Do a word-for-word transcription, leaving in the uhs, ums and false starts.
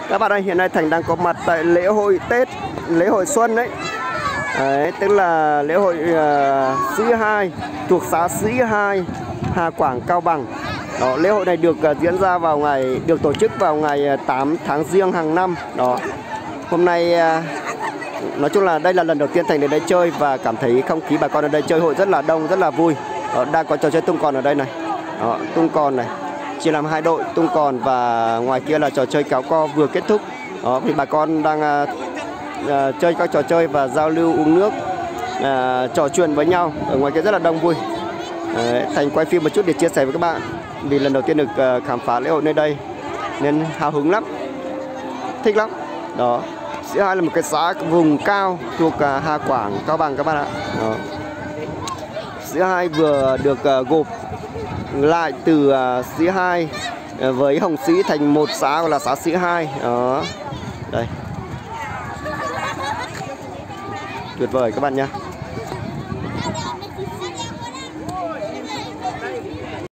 Các bạn ơi, hiện nay Thành đang có mặt tại lễ hội Tết, lễ hội Xuân đấy. Đấy, tức là lễ hội uh, Sĩ Hai thuộc xã Sĩ Hai, Hà Quảng, Cao Bằng. Đó, lễ hội này được uh, diễn ra vào ngày được tổ chức vào ngày uh, tám tháng Giêng hàng năm. Đó. Hôm nay uh, nói chung là đây là lần đầu tiên Thành đến đây chơi và cảm thấy không khí bà con ở đây chơi hội rất là đông, rất là vui. Đó, đang có trò chơi tung còn ở đây này. Đó, tung còn này. Chỉ làm hai đội tung còn và ngoài kia là trò chơi kéo co vừa kết thúc. Đó, thì bà con đang uh, uh, chơi các trò chơi và giao lưu uống nước, uh, trò chuyện với nhau ở ngoài kia rất là đông vui. Đấy, Thành quay phim một chút để chia sẻ với các bạn vì lần đầu tiên được uh, khám phá lễ hội nơi đây nên hào hứng lắm, thích lắm. Đó, Sĩ Hai là một cái xã vùng cao thuộc uh, Hà Quảng, Cao Bằng các bạn ạ. Đó. Sĩ Hai vừa được uh, gộp lại từ uh, Sĩ Hai uh, với Hồng Sĩ thành một xã gọi là xã Sĩ Hai. Đó. Đây. Tuyệt vời các bạn nhé.